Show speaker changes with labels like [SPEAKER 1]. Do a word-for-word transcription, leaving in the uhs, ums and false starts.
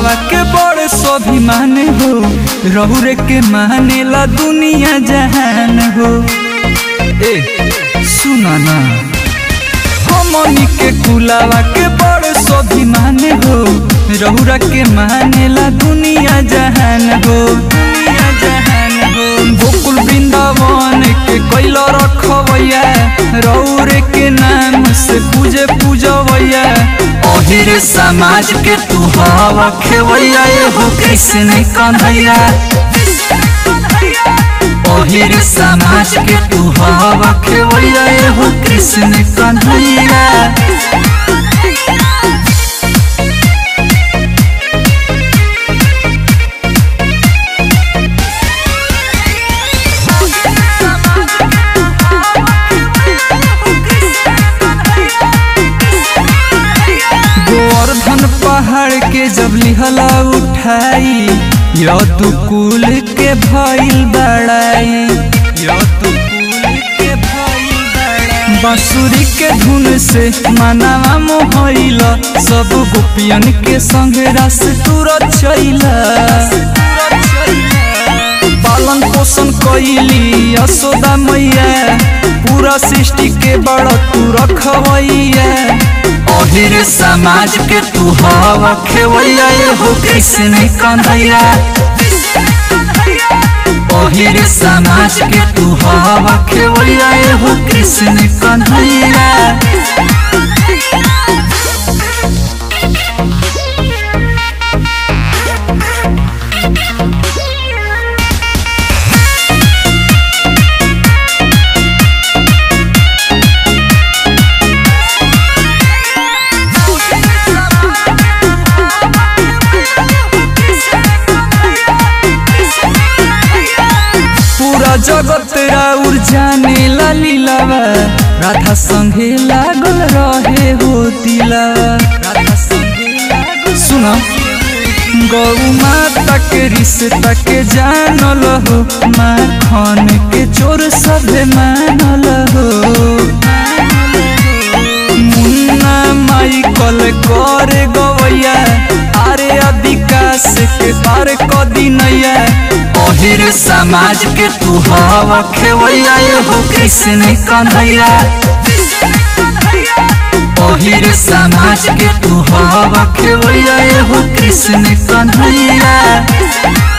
[SPEAKER 1] कुलावा के बड़े स्वाभिमान हो, रहुरे के माने ला दुनिया जहान हो। ए सुना ना, हमनी के कुलावा के बड़े स्वाभिमान हो, रहुरा के माने ला दुनिया जहान हो, दुनिया जहान हो। गोकुल वृंदावन के कैला रखवैया, रहुरे के नाम से पूजे पूजवैया। ओहिर समाज के तू हवा खेवैया, हो कृष्ण कन्हैया। ओहिर समाज के तू हवा खेवैया, हो कृष्ण कन्हैया। गोवर्धन पहाड़ के जब लिहला उठाई, यो तू कुल के भइल बड़ाई, यो तू कुल के भइल बड़ाई। बांसुरी के धुन से मनावा मोहइल, सब गोपियन के संग रस तू रचैला। पालन पोषण कैली यशोदा मैया, पूरा सृष्टि के बड़ तू रखवैया। ओहिर समाज के तू हवा खेवैया, हो कृष्ण कन्हैया। ओहिर समाज के तू हवा खेवैया, हो कृष्ण कन्हैया। जगत राउर जाने ला लीलावा, राधा संगे लागल रहे हो दिलावा, राधा संगे लागल। सुनो, गौ माता के रिश्ता के जानल हो, माखन के चोर सभे मानल हो। मुन्ना माई कल करे गवैया, आरे विकास के पार कदी नैया। ओहिर समाज के तू हवा खेवैया, हो कृष्ण कन्हैया। ओहिर समाज के तू हवा खेवैया, हो कृष्ण कन्हैया।